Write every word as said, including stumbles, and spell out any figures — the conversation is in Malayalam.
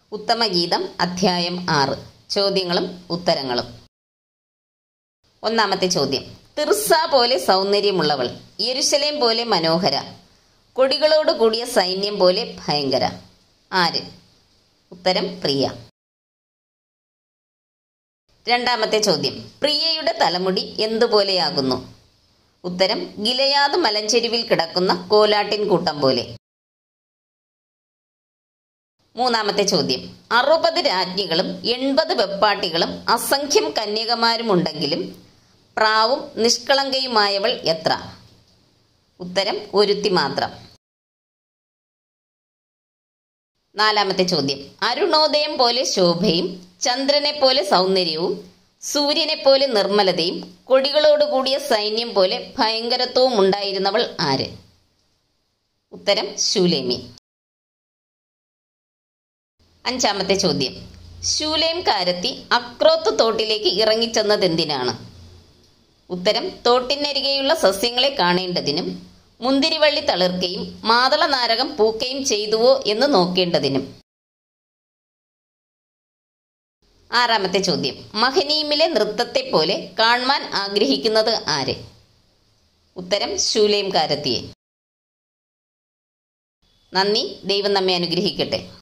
ഉത്തമഗീതം അധ്യായം ആറ്. ചോദ്യങ്ങളും ഉത്തരങ്ങളും. ഒന്നാമത്തെ ചോദ്യം. തിർസ പോലെ സൗന്ദര്യമുള്ളവൾ, യെരുശലേം പോലെ മനോഹര, കൊടികളോട് കൂടിയ സൈന്യം പോലെ ഭയങ്കര. ആര്? ഉത്തരം പ്രിയ. രണ്ടാമത്തെ ചോദ്യം. പ്രിയയുടെ തലമുടി എന്തുപോലെയാകുന്നു? ഉത്തരം ഗിലെയാദ് മലഞ്ചെരുവിൽ കിടക്കുന്ന കോലാട്ടിൻ കൂട്ടം പോലെ. മൂന്നാമത്തെ ചോദ്യം. അറുപത് രാജ്ഞികളും എൺപത് വെപ്പാട്ടികളും അസംഖ്യം കന്യകമാരുമുണ്ടെങ്കിലും പ്രാവും നിഷ്കളങ്കയുമായവൾ എത്ര? ഉത്തരം ഒരുത്തി മാത്രം. നാലാമത്തെ ചോദ്യം. അരുണോദയം പോലെ ശോഭയും ചന്ദ്രനെ പോലെ സൗന്ദര്യവും സൂര്യനെ പോലെ നിർമ്മലതയും കൊടികളോടുകൂടിയ സൈന്യം പോലെ ഭയങ്കരത്വവും ഉണ്ടായിരുന്നവൾ ആര്? ഉത്തരം ശൂലേമി. അഞ്ചാമത്തെ ചോദ്യം. ശൂലേം കാരത്തി അക്രോത്ത് തോട്ടിലേക്ക് ഇറങ്ങിച്ചെന്നത് എന്തിനാണ്? ഉത്തരം തോട്ടിനരികെയുള്ള സസ്യങ്ങളെ കാണേണ്ടതിനും മുന്തിരിവള്ളി തളിർക്കുകയും മാതള നാരകം പൂക്കുകയും ചെയ്തുവോ എന്ന് നോക്കേണ്ടതിനും. ആറാമത്തെ ചോദ്യം. മഹനീമിലെ നൃത്തത്തെ പോലെ കാണുവാൻ ആഗ്രഹിക്കുന്നത് ആര്? ഉത്തരം ശൂലേം കാരത്തിയെ. നന്ദി. ദൈവം നമ്മെ അനുഗ്രഹിക്കട്ടെ.